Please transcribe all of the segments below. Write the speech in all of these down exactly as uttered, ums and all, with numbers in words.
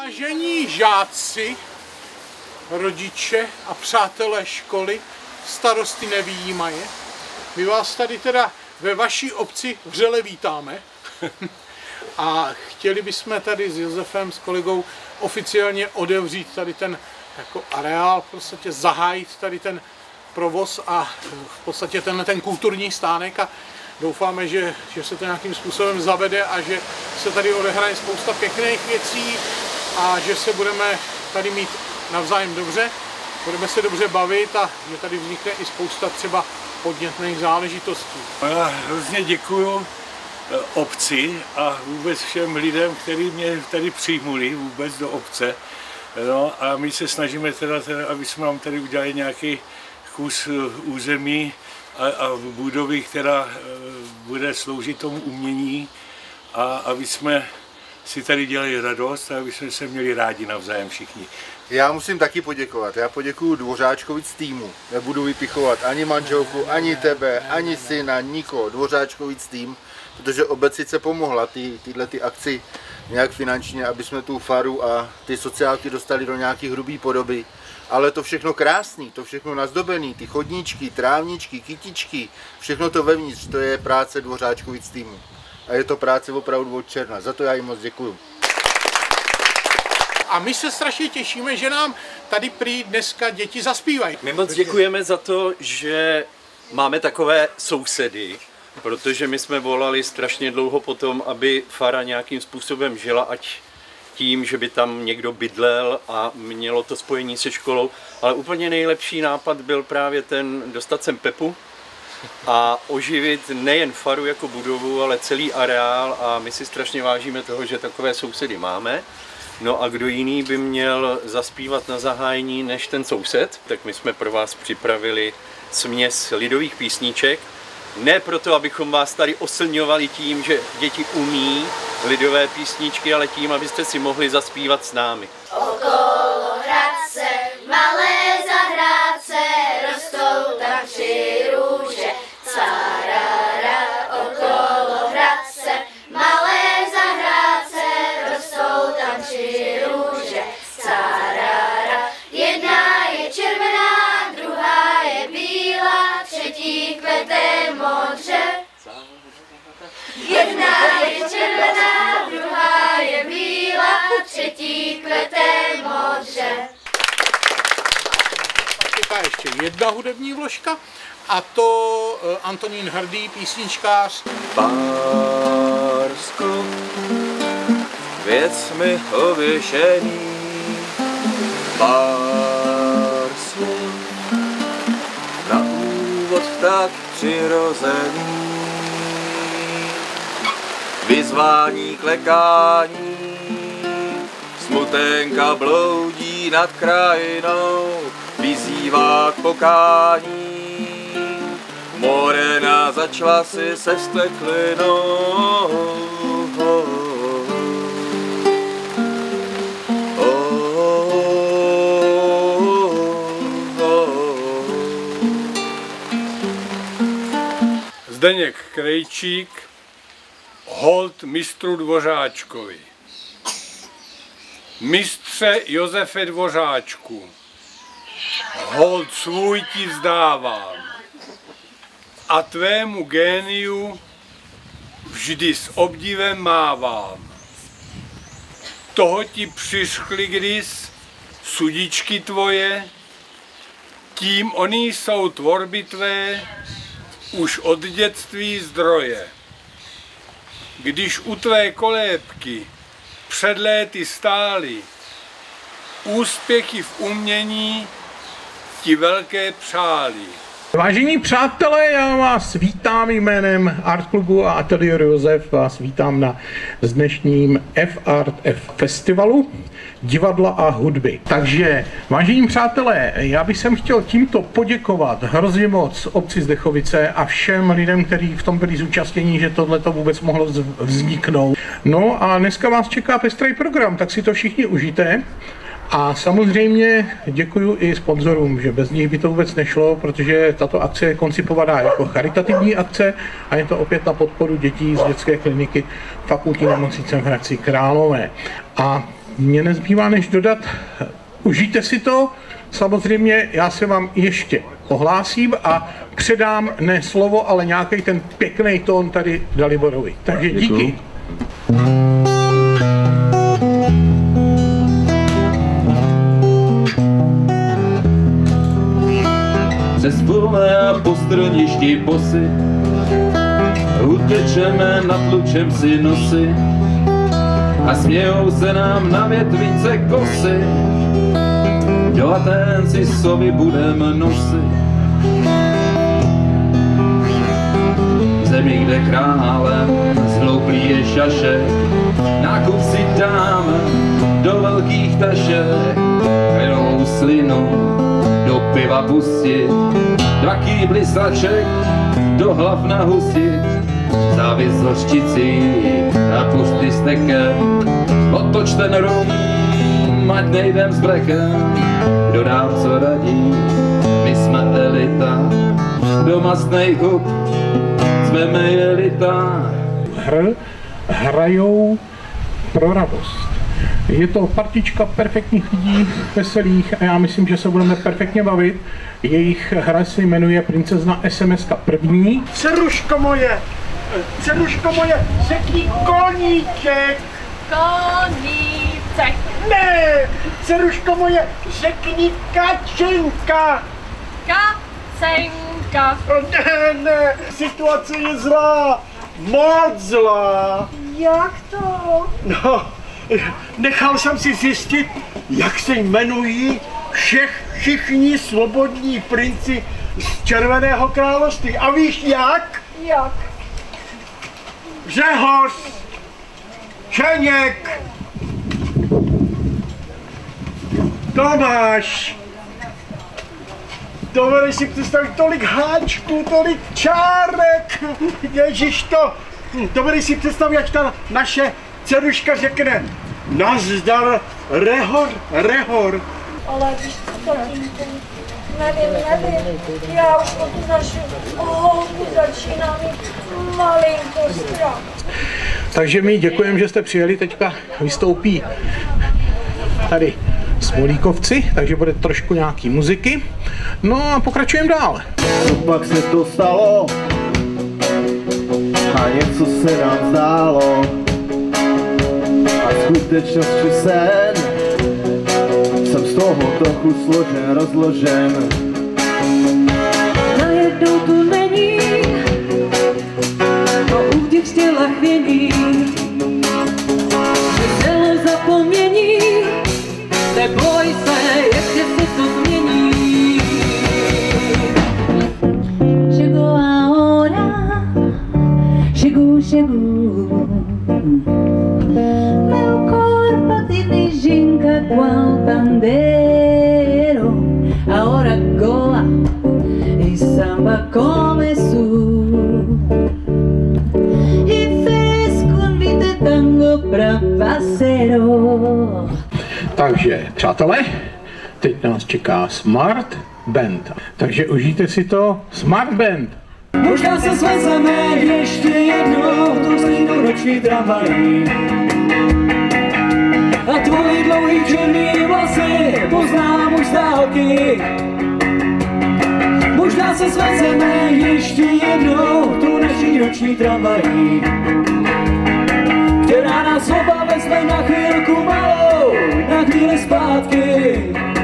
Vážení žáci, rodiče a přátelé školy, starosty nevyjímaje, my vás tady teda ve vaší obci vřele vítáme a chtěli bychom tady s Josefem, s kolegou oficiálně otevřít tady ten jako areál, v podstatě zahájit tady ten provoz a v podstatě ten, ten kulturní stánek a doufáme, že, že se to nějakým způsobem zavede a že se tady odehraje spousta pěkných věcí a že se budeme tady mít navzájem dobře, budeme se dobře bavit a že tady vznikne i spousta třeba podnětných záležitostí. Já hrozně děkuju obci a vůbec všem lidem, kteří mě tady přijmuli vůbec do obce. No, a my se snažíme teda, teda, aby jsme nám tady udělali nějaký kus území a, a budovy, která bude sloužit tomu umění a aby jsme si tady dělali radost a aby jsme se měli rádi navzájem všichni. Já musím taky poděkovat. Já poděkuju Dvořáčkovi z týmu. Nebudu vypichovat ani manželku, ani tebe, ani syna, nikoho. Dvořáčkovi z tým, protože obec sice pomohla ty, tyhle ty akci nějak finančně, aby jsme tu faru a ty sociálky dostali do nějaký hrubý podoby. Ale to všechno krásný, to všechno nazdobený, ty chodníčky, trávničky, kytičky, všechno to vevnitř, to je práce Dvořáčkovi z týmu. A je to práce opravdu od června. Za to já jim moc děkuju. A my se strašně těšíme, že nám tady prý dneska děti zaspívají. My moc děkujeme za to, že máme takové sousedy, protože my jsme volali strašně dlouho potom, aby fara nějakým způsobem žila, ať tím, že by tam někdo bydlel a mělo to spojení se školou. Ale úplně nejlepší nápad byl právě ten dostat sem Pepu a oživit nejen faru jako budovu, ale celý areál a my si strašně vážíme toho, že takové sousedy máme. No a kdo jiný by měl zaspívat na zahájení než ten soused, tak my jsme pro vás připravili směs lidových písniček. Ne proto, abychom vás tady oslňovali tím, že děti umí lidové písničky, ale tím, abyste si mohli zaspívat s námi. Okolo Hradce, malé zahrádce, rostou tam tři růže. Carara, okolo Hradce, malé zahrádce, rostou tam tři růže. Carara, jedna je červená, druhá je bílá, třetí kvete modře. Jedna je červená, druhá je bílá, třetí kvete modře. Pak je ještě jedna hudební vložka a to Antonín Hrdý, písničkář. Pársko, věcmi ověšený, pár slov, na úvod tak přirozený, vyzvání klekání, smutenka bloudí nad krajinou, vyzývá k pokání. Morena začala si se steklinou. Zdeněk Krejčík, hold mistru Dvořáčkovi. Mistře Josefe Dvořáčku, hold svůj ti vzdávám a tvému géniu vždy s obdivem mávám. Toho ti přiškli kdys sudičky tvoje, tím oni jsou tvorby tvé už od dětství zdroje. Když u tvé kolébky před léty stály, úspěchy v umění ti velké přáli. Vážení přátelé, já vás vítám jménem Art Klubu a Ateliéru Josef, vás vítám na dnešním F-Art F Festivalu divadla a hudby. Takže, vážení přátelé, já bych sem chtěl tímto poděkovat hrozně moc obci Zdechovice a všem lidem, kteří v tom byli zúčastnění, že tohleto vůbec mohlo vzniknout. No a dneska vás čeká pestrý program, tak si to všichni užijte. A samozřejmě děkuji i sponzorům, že bez nich by to vůbec nešlo, protože tato akce je koncipovaná jako charitativní akce a je to opět na podporu dětí z dětské kliniky Fakultní nemocnice v Hradci Králové. A mně nezbývá než dodat, užijte si to, samozřejmě já se vám ještě ohlásím a předám ne slovo, ale nějaký ten pěkný tón tady Daliborovi. Takže díky. Přes pole a po stroništi bosy utečeme, natlučem si nosy a smějou se nám na větvice kosy. Do Atén si sovy budeme nosit. V zemi, kde králem zhlouplý je šašek, nákup si dáme do velkých tašek, krylou slinu do piva pustit, dva kýbly saček do hlav nahusit, závis s hořčicí a pusty stekem, otoč ten rum, ať nejdem s brekem, kdo nám co radí, my jsme elita, do mastnej hub, zveme jelita. Hr, hrajou pro radost. Je to partička perfektních lidí, veselých a já myslím, že se budeme perfektně bavit. Jejich hra se jmenuje Princezna es em es ka první. Ceruško moje, ceruško moje, řekni koníček. Koníček. Ne, ceruško moje, řekni kačenka. Kacenka. Ne, ne, situace je zlá, moc zlá. Jak to? No, nechal jsem si zjistit, jak se jmenují všech, všichni svobodní princi z Červeného království. A víš jak? Jak? Řehoř, Čeněk, Tomáš. Dovedeš si představit tolik háčků, tolik čárek. Ježiš to. Dovedeš si představit, jak ta naše dceruška řekne nazdar, rehor, rehor. Ale víš co, tatínku, nevím, nevím, já už o tu naši holku začínám mít malinko strach. Takže my děkujeme, že jste přijeli, teďka vystoupí tady Smolíkovci, takže bude trošku nějaký muziky. No a pokračujeme dál. Pak se to stalo a něco se nám zdálo a skutečnost či sen, jsem z toho trochu složen, rozložen. Najednou tu není to útěk z těla chvění, veselé zapomnění, neboj se, ještě se to změní. Llegó ahora, llegó, llegó. Meu corpo tiene ginga cual pandero, ahora goa y samba começou. E fez convite tango pra parceiro. Takže, přátelé, teď nás čeká Smart Band. Takže užijte si to Smart Band. Možná se svezeme ještě jednou tu stejnou noční tramvají a tvoji dlouhý černý vlasy poznám už z dálky. Možná se svezeme ještě jednou tu naší noční tramvají, která nás oba vezme na chvilku malou, na chvíli zpátky.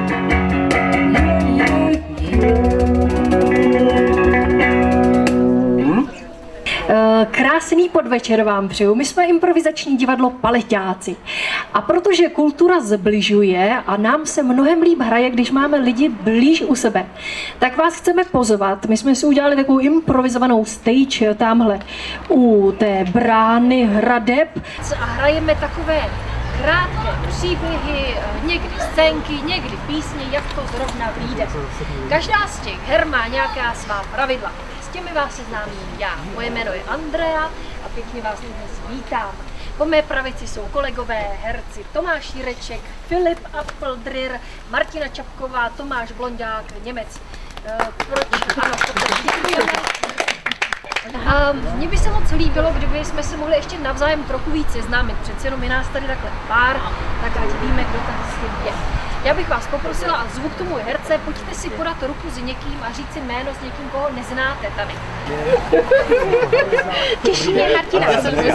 Krásný podvečer vám přeju. My jsme improvizační divadlo Paleťáci. A protože kultura zbližuje a nám se mnohem líp hraje, když máme lidi blíž u sebe, tak vás chceme pozvat. My jsme si udělali takovou improvizovanou stage tamhle u té brány hradeb. A hrajeme takové krátké příběhy, někdy scénky, někdy písně, jak to zrovna vyjde. Každá z těch her má nějaká svá pravidla. S těmi vás seznámím já. Moje jméno je Andrea a pěkně vás dnes vítám. Po mé pravici jsou kolegové herci Tomáš Jireček, Filip Appeldrir, Martina Čapková, Tomáš Blondák, Němec. E, proč? Ano, protože děkujeme. A mně by se moc líbilo, kdyby jsme se mohli ještě navzájem trochu víc seznámit. Přece jenom je nás tady takhle pár, tak ať víme, kdo tady je. Já bych vás poprosila a zvu k tomu herce, pojďte si podat ruku s někým a říct si jméno s někým, koho neznáte tady. Těší mě Martina.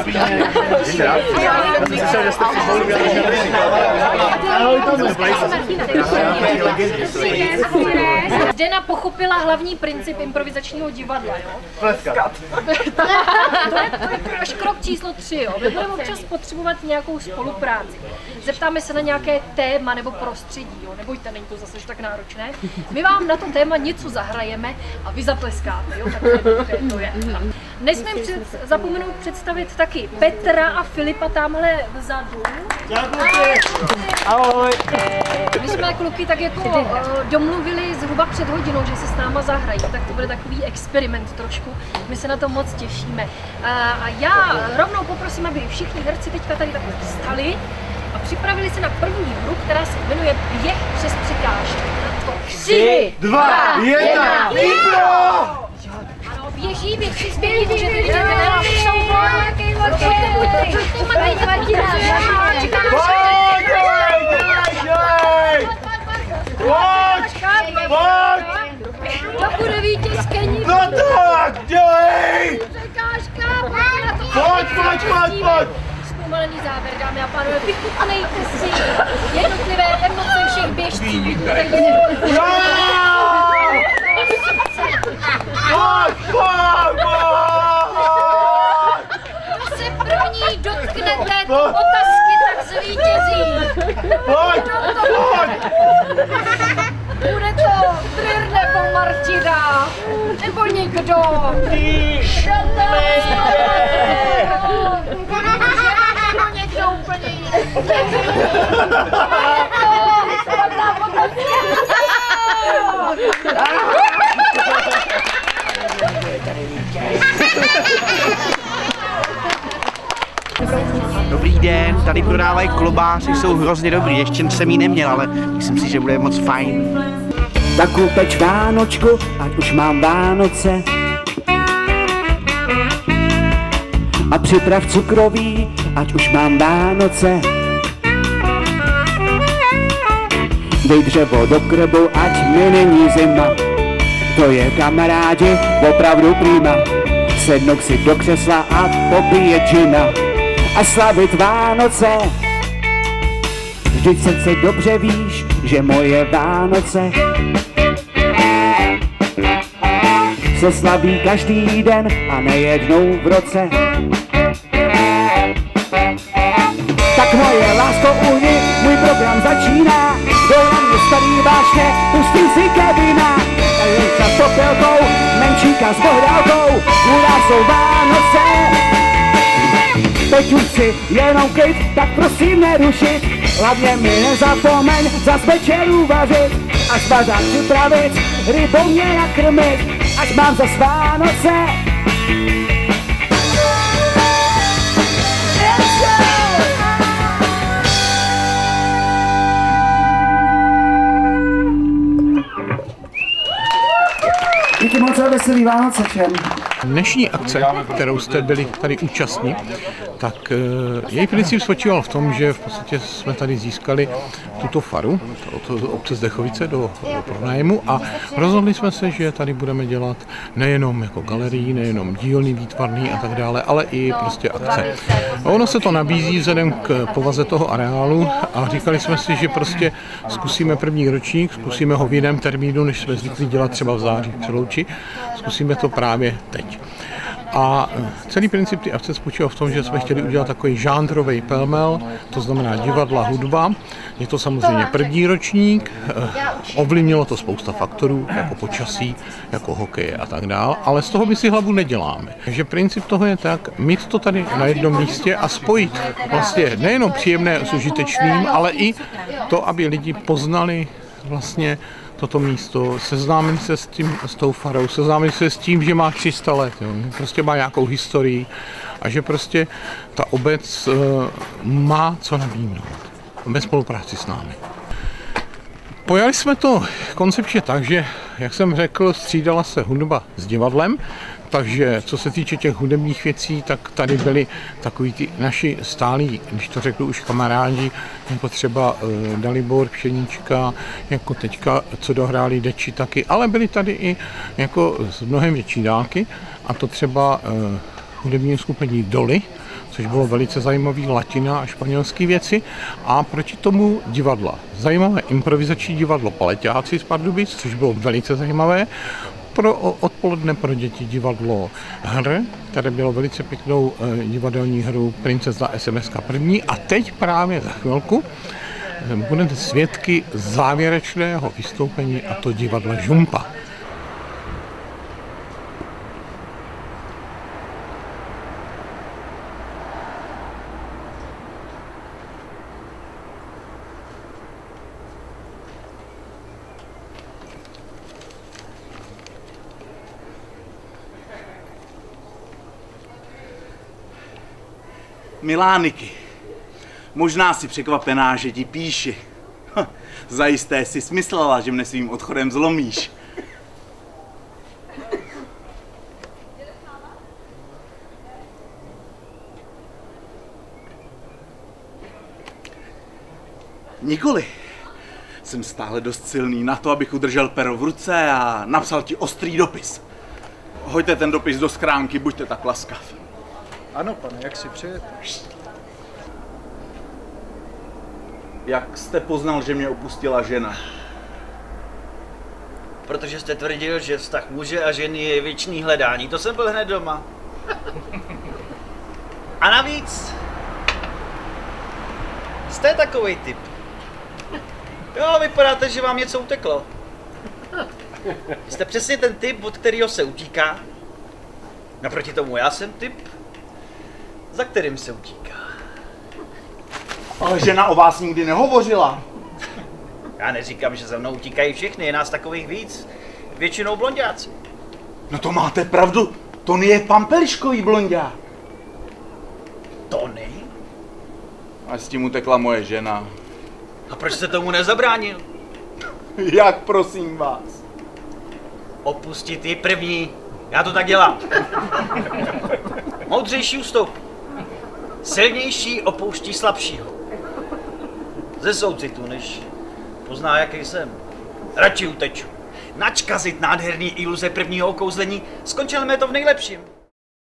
Zdena pochopila hlavní princip improvizačního divadla, jo? Pleskat. To je, to je až krok číslo tři, jo? My budeme občas potřebovat nějakou spolupráci. Zeptáme se na nějaké téma nebo prostředí, jo? Nebojte, není to zase tak náročné. My vám na to téma něco zahrajeme a vy zatleskáte, jo? Tak to je. Nesmím před, zapomenout představit taky Petra a Filipa tamhle vzadu. Ahoj. My jsme kluky tak jako uh, domluvili zhruba před hodinou, že se s náma zahrají, tak to bude takový experiment trošku. My se na to moc těšíme. Uh, a já rovnou poprosím, aby všichni herci teďka tady takhle vstali a připravili se na první hru, která se jmenuje Běh přes překážky. Tři, dva, jedna, impro! Ano, běží, běží, zběží, můžete vidět, že jsou nějaký velký, pojďte, pojďte, Martina, Pojď, pojď, pojď! To bude vítězkyní. No tak, dělej! Překážka, Pojď, pojď, pojď, pojď! Zpomalený závěr, dámy a pánové, vychutnejte si jednotlivé emoce všech běžců. Pojď, pojď, pojď! Kdo se první dotkne této otázky, tak zvítězí. Pojď, pojď! Bude to Tryr nebo Martina, nebo někdo. Kdo to nebo někdo úplně jiný. Dobrý den, tady prodávají klobásy, jsou hrozně dobrý, ještě jsem jí neměl, ale myslím si, že bude moc fajn. Tak upeč Vánočku, ať už mám Vánoce. A připrav cukroví, ať už mám Vánoce. Dej dřevo do krbu, ať mi není zima. To je, kamarádi, opravdu prima. Sednout si do křesla a popíjet džina. A slavit Vánoce. Vždyť srdce dobře víš, že moje Vánoce se slaví každý den a nejednou v roce. Tak moje lásko, ujni, můj program začíná. Jdou na mě starý vášně, pustím si Kevina. Lejca s popelkou, menšíka s bohdálkou, u nás jsou Vánoce. Teď už si jenom klid, tak prosím nerušit. Hlavně mi nezapomeň zas večeru vařit. Až bazár připravit, rybou mě nakrmit. Až mám zas Vánoce. Díky moc a veselý Vánoce všem. Dnešní akce, kterou jste byli tady účastní, tak její princip spočíval v tom, že v podstatě jsme tady získali tuto faru, to obce Zdechovice do, do pronájmu a rozhodli jsme se, že tady budeme dělat nejenom jako galerii, nejenom dílny, výtvarný a tak dále, ale i prostě akce. A ono se to nabízí vzhledem k povaze toho areálu a říkali jsme si, že prostě zkusíme první ročník, zkusíme ho v jiném termínu, než jsme zvyklí dělat třeba v září v Přelouči, zkusíme to právě teď. A celý princip ty akce spočíval v tom, že jsme chtěli udělat takový žánrový pelmel, to znamená divadla, hudba. Je to samozřejmě první ročník, ovlivnilo to spousta faktorů, jako počasí, jako hokej a tak dál, ale z toho my si hlavu neděláme. Takže princip toho je tak, mít to tady na jednom místě a spojit vlastně nejenom příjemné s užitečným, ale i to, aby lidi poznali vlastně toto místo, seznámili se s, tím, s tou farou, seznámili se s tím, že má tři sta let, jo, prostě má nějakou historii a že prostě ta obec uh, má co nabídnout ve spolupráci s námi. Pojali jsme to koncepčně tak, že, jak jsem řekl, střídala se hudba s divadlem, Takže co se týče těch hudebních věcí, tak tady byli takový ty naši stálí, když to řeknu už kamarádi, jako třeba e, Dalibor, Pšeníčka, jako teďka, co dohráli Deči taky, ale byli tady i jako z mnohem větší dálky, a to třeba e, hudební skupení Doly, což bylo velice zajímavé, latina a španělské věci, a proti tomu divadla. Zajímavé improvizační divadlo Paleťáci z Pardubic, což bylo velice zajímavé. Pro odpoledne pro děti divadlo Hr, které bylo velice pěknou eh, divadelní hru Princezna es em es první, a teď právě za chvilku eh, budete svědky závěrečného vystoupení, a to divadla Žumpa. Milá Niky, možná si překvapená, že ti píši. Hm, zajisté si smyslela, že mne svým odchodem zlomíš. Nikoli. Jsem stále dost silný na to, abych udržel pero v ruce a napsal ti ostrý dopis. Hoďte ten dopis do schránky, buďte tak laskav. Ano, pane, jak si přejete? Jak jste poznal, že mě opustila žena? Protože jste tvrdil, že vztah muže a ženy je věčný hledání. To jsem byl hned doma. A navíc jste takovej typ. Jo, vypadáte, že vám něco uteklo. Jste přesně ten typ, od kterého se utíká. Naproti tomu já jsem typ, za kterým se utíká. Ale žena o vás nikdy nehovořila. Já neříkám, že za mnou utíkají všichni, je nás takových víc. Většinou blonďáci. No to máte pravdu, Tony je pampeliškový blonďák. Tony? A s tím utekla moje žena. A proč jste tomu nezabránil? Jak, prosím vás? Opustit ji první. Já to tak dělám. Moudřejší ústup. Silnější opouští slabšího. Ze soucitu, než pozná, jaký jsem. Radši uteču. Načkazit nádherný iluze prvního okouzlení, skončil mi to v nejlepším.